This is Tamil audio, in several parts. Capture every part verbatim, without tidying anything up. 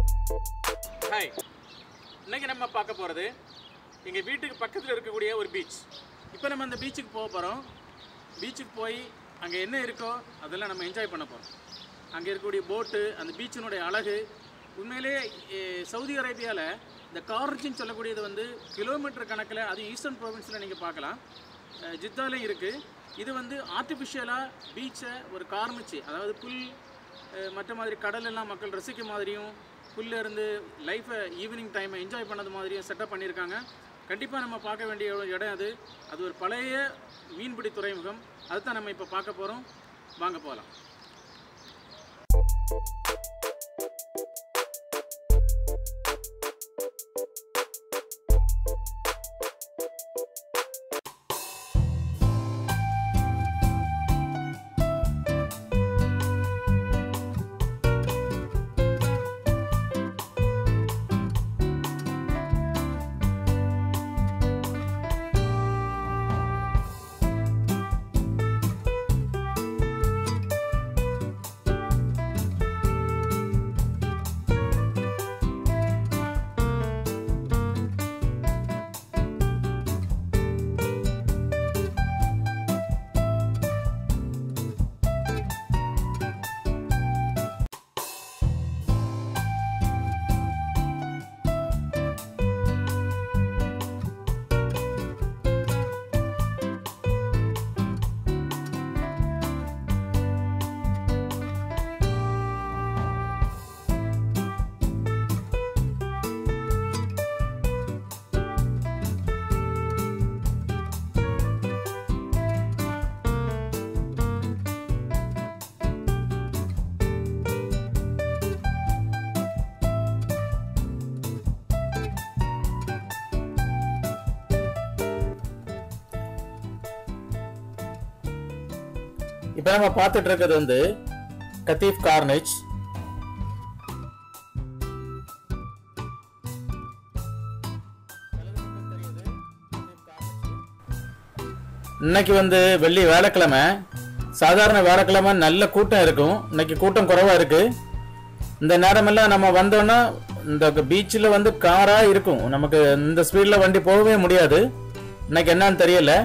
ஹாய், இன்னைக்கு நம்ம பார்க்க போகிறது எங்கள் வீட்டுக்கு பக்கத்தில் இருக்கக்கூடிய ஒரு பீச். இப்போ நம்ம அந்த பீச்சுக்கு போக போகிறோம். பீச்சுக்கு போய் அங்கே என்ன இருக்கோ அதெல்லாம் நம்ம என்ஜாய் பண்ண போகிறோம். அங்கே இருக்கக்கூடிய போட்டு, அந்த பீச்சினுடைய அழகு, உண்மையிலே சவுதி அரேபியாவில் இந்த கார்னிச்சின்னு சொல்லக்கூடியது வந்து கிலோமீட்டர் கணக்கில், அது ஈஸ்டர்ன் ப்ரோவின்ஸில் நீங்கள் பார்க்கலாம். ஜித்தாலையும் இருக்குது. இது வந்து ஆர்டிஃபிஷியலாக பீச்சை ஒரு கார்னிச்சு, அதாவது புல் மற்ற மாதிரி கடலெல்லாம் மக்கள் ரசிக்க மாதிரியும், புல்ல இருந்து லைஃப்பை ஈவினிங் டைமை என்ஜாய் பண்ணது மாதிரியும் செட்டப் பண்ணியிருக்காங்க. கண்டிப்பாக நம்ம பார்க்க வேண்டிய இடம் அது. அது ஒரு பழைய மீன்பிடி துறைமுகம். அதுதான் நம்ம இப்போ பார்க்க போகிறோம். வாங்க போகலாம். இப்போ நம்ம பார்த்துட்டு இருக்கிறது வந்து கத்தீஃப் கார்னிச். இன்னைக்கு வந்து வெள்ளி வேலைக்கிழமை. சாதாரண வேலைக்கிழமை நல்ல கூட்டம் இருக்கும். இன்னைக்கு கூட்டம் குறைவா இருக்கு. இந்த நேரமெல்லாம் நம்ம வந்தோம்னா இந்த பீச்சில் வந்து காரா இருக்கும். நமக்கு இந்த ஸ்பீட்ல வண்டி போகவே முடியாது. இன்னைக்கு என்னன்னு தெரியல.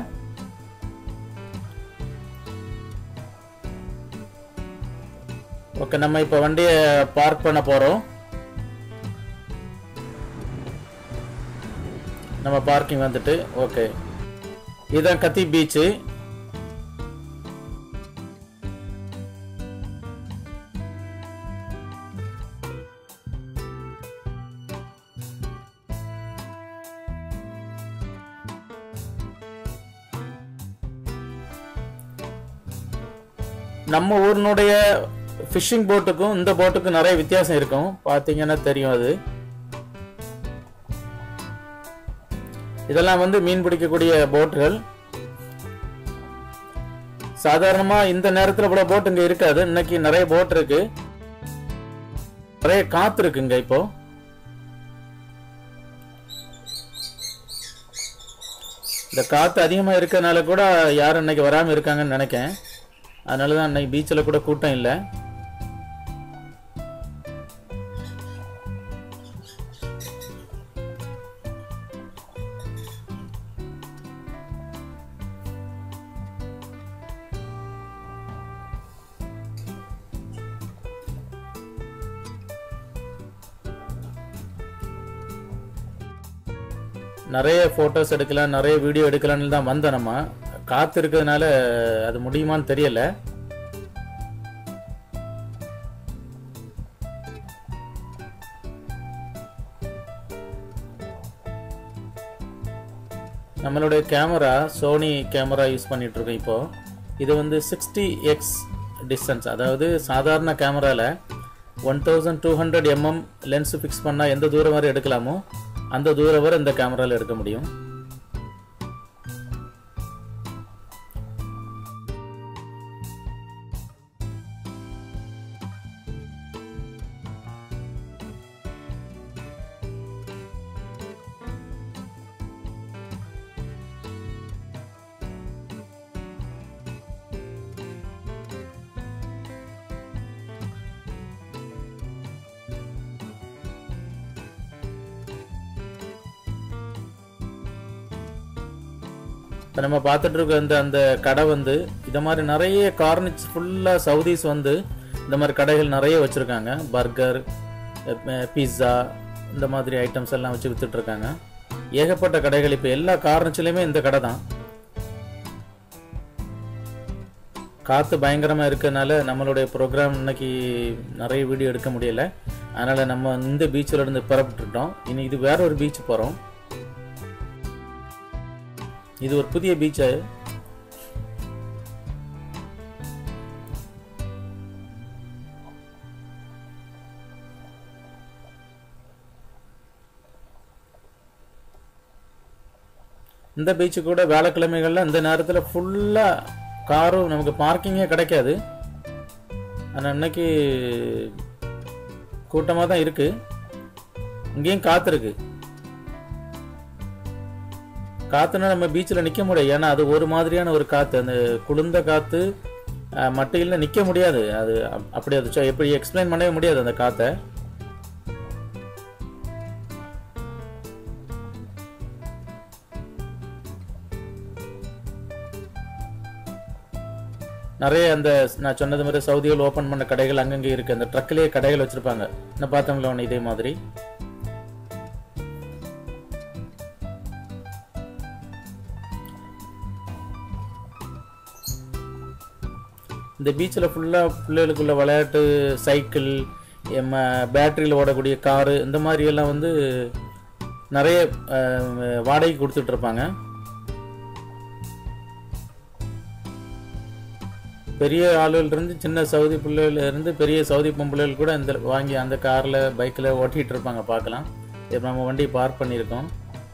ஓகே, நம்ம இப்போ வண்டியை பார்க் பண்ண போகிறோம். நம்ம பார்க்கிங் வந்துட்டு ஓகே, இதுதான் கத்தீப் பீச்சு. நம்ம ஊரினுடைய ஃபிஷிங் போட்டுக்கும் இந்த போட்டுக்கும் நிறைய வித்தியாசம் இருக்கும். பார்த்தீங்கன்னா தெரியும். அது இதெல்லாம் வந்து மீன் பிடிக்கக்கூடிய போட்டுகள். சாதாரணமா இந்த நேரத்தில் கூட போட் இங்க இருக்காது. இன்னைக்கு நிறைய போட் இருக்கு, நிறைய காத்து இருக்குங்க. இப்போ இந்த காத்து அதிகமா இருக்கறனால கூட யாரும் இன்னைக்கு வராம இருக்காங்கன்னு நினைக்கிறேன். அதனாலதான் இன்னைக்கு பீச்சில் கூட கூட்டம் இல்லை. நிறைய ஃபோட்டோஸ் எடுக்கலாம், நிறைய வீடியோ எடுக்கலான்னு தான் வந்தோம். நம்ம காற்று இருக்கிறதுனால அது முடியுமான்னு தெரியல. நம்மளுடைய கேமரா சோனி கேமரா யூஸ் பண்ணிட்டு இருக்கோம். இப்போ இது வந்து சிக்ஸ்டி எக்ஸ் டிஸ்டன்ஸ், அதாவது சாதாரண கேமராவில் one thousand two hundred M M lens fix பண்ணால் எந்த தூரம் வரை எடுக்கலாமோ அந்த தூரம் வரை இந்த கேமராவில் எடுக்க முடியும். இப்போ நம்ம பார்த்துட்டு இருக்க இந்த அந்த கடை வந்து இந்த மாதிரி நிறைய கார்னிச் ஃபுல்லாக சவுதீஸ் வந்து இந்த மாதிரி கடைகள் நிறைய வச்சுருக்காங்க. பர்கர், பீஸா இந்த மாதிரி ஐட்டம்ஸ் எல்லாம் வச்சு விற்றுட்ருக்காங்க. ஏகப்பட்ட கடைகள். இப்போ எல்லா கார்னிச்சிலையுமே இந்த கடை தான். காற்று பயங்கரமாக இருக்கிறதுனால நம்மளுடைய ப்ரோக்ராம் இன்னைக்கு நிறைய வீடியோ எடுக்க முடியலை. அதனால் நம்ம இந்த பீச்சில் இருந்து புறப்பட்டுட்டோம். இனி இது வேற ஒரு பீச் போகிறோம். இது ஒரு புதிய பீச்சு. இந்த பீச்சு கூட வேலைக்கிழமைகளில் இந்த நேரத்தில் ஃபுல்லாக காரும் நமக்கு பார்க்கிங்கே கிடைக்காது. ஆனால் இன்னைக்கு கூட்டமாக தான் இருக்குது. இங்கேயும் காற்று இருக்கு. காற்றுனா நம்ம பீச்சில் நிற்க முடியாது. ஏன்னா அது ஒரு மாதிரியான ஒரு காற்று. அந்த குளிர்ந்த காற்று மட்டையில் நிற்க முடியாது. அது அப்படி அது எப்படி எக்ஸ்பிளைன் பண்ணவே முடியாது அந்த காற்றை. நிறைய அந்த நான் சொன்னது மாதிரி சவுதியில் ஓப்பன் பண்ண கடைகள் அங்கங்கே இருக்குது. அந்த ட்ரக்லேயே கடைகள் வச்சுருப்பாங்க. என்ன பார்த்தோங்களா ஒன்று இதே மாதிரி. இந்த பீச்சில் ஃபுல்லாக பிள்ளைகளுக்குள்ள விளையாட்டு, சைக்கிள், பேட்டரியில் ஓடக்கூடிய காரு இந்த மாதிரி எல்லாம் வந்து நிறைய வாடகைக்கு கொடுத்துட்ருப்பாங்க. பெரிய ஆளுகள் இருந்து சின்ன சவுதி பிள்ளைகள் இருந்து பெரிய சவுதி பொம்பளைகள் கூட இந்த வாங்கி அந்த காரில் பைக்கில் ஓட்டிகிட்டு இருப்பாங்க. பார்க்கலாம். இப்போ நம்ம வண்டி பார்க் பண்ணியிருக்கோம்.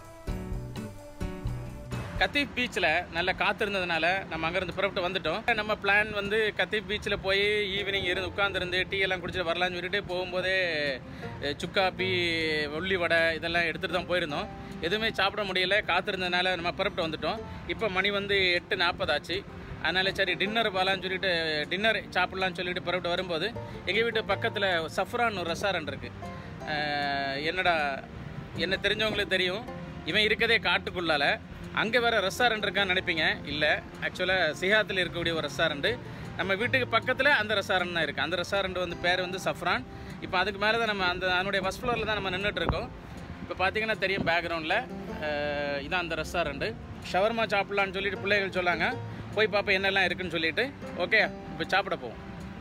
கத்தீஃப் பீச்சில் நல்ல காற்று இருந்ததுனால நம்ம அங்கேருந்து புறப்பட்டு வந்துட்டோம். நம்ம பிளான் வந்து கத்தீஃப் பீச்சில் போய் ஈவினிங் இருந்து உட்காந்துருந்து டீ எல்லாம் குடிச்சிட்டு வரலான்னு சொல்லிட்டு போகும்போதே சுக்கா, பீ, உள்ளி வடை இதெல்லாம் எடுத்துகிட்டு தான் போயிருந்தோம். எதுவுமே சாப்பிட முடியல. காற்று இருந்ததுனால நம்ம புறப்பட்டு வந்துட்டோம். இப்போ மணி வந்து எட்டு நாற்பது ஆச்சு. அதனால் சரி டின்னர் போகலான்னு சொல்லிட்டு டின்னர் சாப்பிட்லான்னு சொல்லிட்டு புறப்பட்டு வரும்போது எங்கள் வீட்டு பக்கத்தில் சஃப்ரான் ஒரு ரெஸ்டாரண்ட் இருக்குது. என்னடா என்ன தெரிஞ்சவங்களுக்கு தெரியும், இவன் இருக்கதே காட்டுக்குள்ளால். அங்கே வேறு ரெஸ்டாரண்ட் இருக்கான்னு நினைப்பீங்க. இல்லை, ஆக்சுவலாக சிஹாத்தில் இருக்கக்கூடிய ஒரு ரெஸ்டாரண்ட்டு. நம்ம வீட்டுக்கு பக்கத்தில் அந்த ரெஸ்டாரண்ட் தான் இருக்குது. அந்த ரெஸ்டாரண்ட் வந்து பேர் வந்து சஃப்ரான். இப்போ அதுக்கு மேலே தான் நம்ம அந்த அதனுடைய ஃபஸ்ட் ஃப்ளோரில் தான் நம்ம நின்றுட்டுருக்கோம். இப்போ பார்த்தீங்கன்னா தெரியும் பேக்ரவுண்டில் இதான் அந்த ரெஸ்டாரண்ட்டு. ஷவர்மா சாப்பிட்லான்னு சொல்லிட்டு பிள்ளைகள் சொல்லாங்க. போய் பார்ப்போம் என்னெல்லாம் இருக்குன்னு சொல்லிட்டு. ஓகே, இப்போ சாப்பிட போவோம்.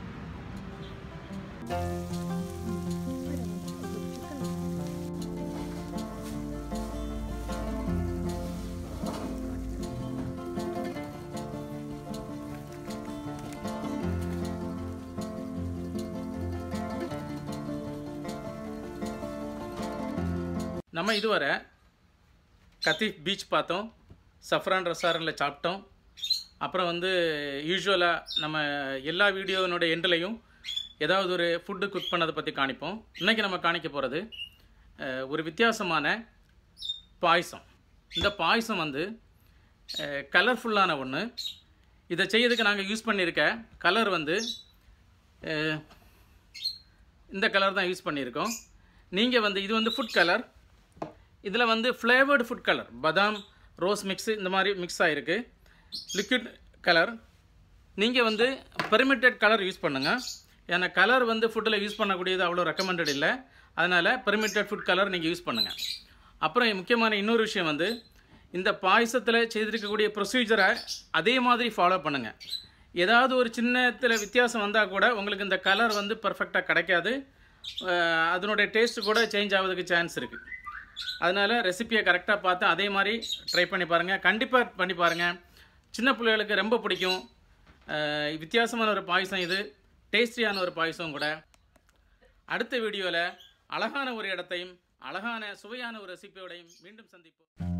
நம்ம இதுவரை கத்தீஃப் பீச் பார்த்தோம், சஃப்ரான் ரெஸ்டாரண்ட்டில் சாப்பிட்டோம். அப்புறம் வந்து யூஸ்வலாக நம்ம எல்லா வீடியோனோட எண்ட்லையும் ஏதாவது ஒரு ஃபுட்டு குக் பண்ணதை பற்றி காணிப்போம். இன்றைக்கி நம்ம காணிக்க போகிறது ஒரு வித்தியாசமான பாயசம். இந்த பாயசம் வந்து கலர்ஃபுல்லான ஒன்று. இதை செய்யறதுக்கு நாங்கள் யூஸ் பண்ணியிருக்க கலர் வந்து இந்த கலர் தான் யூஸ் பண்ணியிருக்கோம். நீங்கள் வந்து இது வந்து ஃபுட் கலர். இதில் வந்து ஃப்ளேவர்டு ஃபுட் கலர், பதாம், ரோஸ் மிக்ஸு இந்த மாதிரி மிக்ஸ் ஆகிருக்கு. Liquid colour. நீங்கள் வந்து பெர்மிட்டட் கலர் யூஸ் பண்ணுங்கள். ஏன்னா கலர் வந்து ஃபுட்டில் யூஸ் பண்ணக்கூடியது அவ்வளோ ரெக்கமெண்டட் இல்லை. அதனால் பெர்மிட்டட் ஃபுட் கலர் நீங்கள் யூஸ் பண்ணுங்கள். அப்புறம் முக்கியமான இன்னொரு விஷயம் வந்து இந்த பாயசத்தில் செய்திருக்கக்கூடிய ப்ரொசீஜரை அதே மாதிரி ஃபாலோ பண்ணுங்கள். ஏதாவது ஒரு சின்னத்தில் வித்தியாசம் வந்தால் கூட உங்களுக்கு இந்த கலர் வந்து பர்ஃபெக்டாக கிடைக்காது. அதனுடைய டேஸ்ட்டு கூட சேஞ்ச் ஆகிறதுக்கு சான்ஸ் இருக்குது. அதனால் ரெசிப்பியை கரெக்டாக பார்த்து அதே மாதிரி ட்ரை பண்ணி பாருங்கள். கண்டிப்பாக பண்ணி பாருங்கள். சின்ன பிள்ளைகளுக்கு ரொம்ப பிடிக்கும். வித்தியாசமான ஒரு பாயசம் இது. டேஸ்டியான ஒரு பாயசம் கூட. அடுத்த வீடியோவில் அழகான ஒரு இடத்தையும் அழகான சுவையான ஒரு ரெசிப்பியோடையும் மீண்டும் சந்திப்போம்.